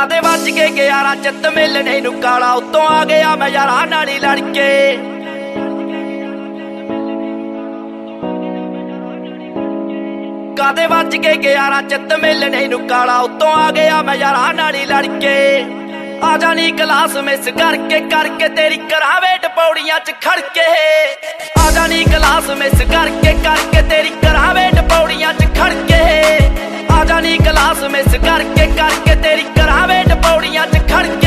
ਕਾਦੇ ਵੱਜ ਕੇ 11 ਚਿੱਤ ਮਿਲਣੇ ਨੂੰ ਕਾਲਾ ਉੱਤੋਂ ਆ ਗਿਆ ਮੈਂ ਯਾਰਾਂ ਨਾਲ ਹੀ ਲੜ ਕੇ। ਕਾਦੇ ਵੱਜ ਕੇ 11 ਚਿੱਤ ਮਿਲਣੇ ਨੂੰ ਕਾਲਾ ਉੱਤੋਂ ਆ ਗਿਆ ਮੈਂ ਯਾਰਾਂ ਨਾਲ ਹੀ ਲੜ ਕੇ। ਆ ਜਾਣੀ ਕਲਾਸ ਮਿਸ ਕਰਕੇ ਤੇਰੀ ਕਰਾਂ ਵੇਟ ਪੌੜੀਆਂ 'ਚ ਖੜ ਕੇ। ਆ ਜਾਣੀ ਕਲਾਸ ਮਿਸ ਕਰਕੇ ਤੇਰੀ ਕਰਾਂ ਵੇਟ ਪੌੜੀਆਂ 'ਚ ਖੜ ਕੇ। ਆ ਜਾਣੀ ਕਲਾਸ ਮਿਸ ਕਰਕੇ ਤੇਰੀ ਕਰਾਂ ਵੇਟ ਪੌੜੀਆਂ 'ਚ ਖੜ ਕੇ।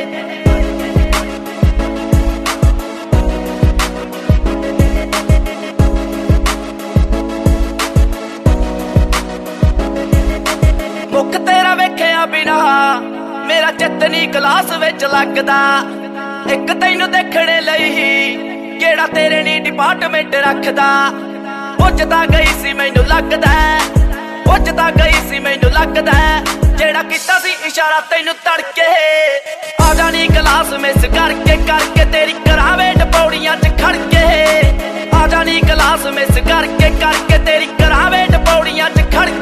ਮੁੱਖ ਤੇਰਾ ਵੇਖਿਆ ਬਿਨਾ ਮੇਰਾ ਚਿੱਤ ਨੀ ਕਲਾਸ ਵਿੱਚ ਲੱਗਦਾ। ਇੱਕ ਤੈਨੂੰ ਦੇਖਣੇ ਲਈ ਕਿਹੜਾ ਤੇਰੇ ਨੀ ਡਿਪਾਰਟਮੈਂਟ ਰੱਖਦਾ। ਪੁੱਛਦਾ ਗਈ ਸੀ ਮੈਨੂੰ ਲੱਗਦਾ, ਪੁੱਛਦਾ ਗਈ ਸੀ ਮੈਨੂੰ ਲੱਗਦਾ, ਜਿਹੜਾ ਕੀਤਾ ਸੀ ਇਸ਼ਾਰਾ ਤੈਨੂੰ ਤੜਕੇ। ਆ ਜਾਣੀ ਕਲਾਸ ਮਿਸ ਕਰਕੇ ਤੇਰੀ ਕਰਾਂ ਵੇਟ ਪੌੜੀਆਂ 'ਚ ਖੜ ਕੇ। ਆ ਜਾਣੀ ਕਲਾਸ ਮਿਸ ਕਰਕੇ ਤੇਰੀ ਕਰਾਂ ਵੇਟ ਪੌੜੀਆਂ 'ਚ ਖੜ